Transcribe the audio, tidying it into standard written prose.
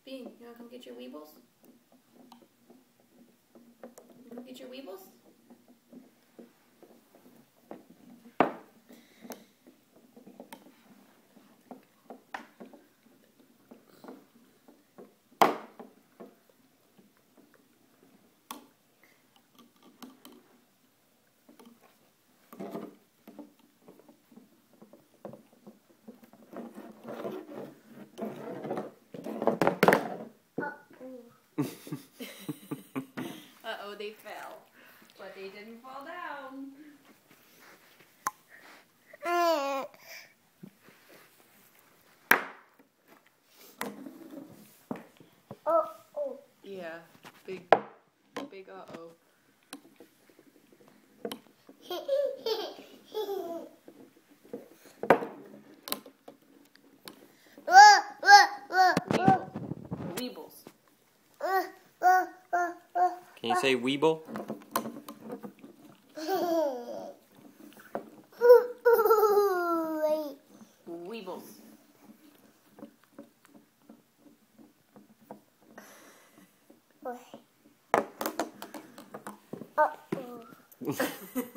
Bean, you wanna come get your Webbles? Come get your Webbles? Uh-oh, they fell. But they didn't fall down. Uh-oh. Yeah, big uh-oh. Webbles. Can you say Weeble? Webbles. Uh-oh.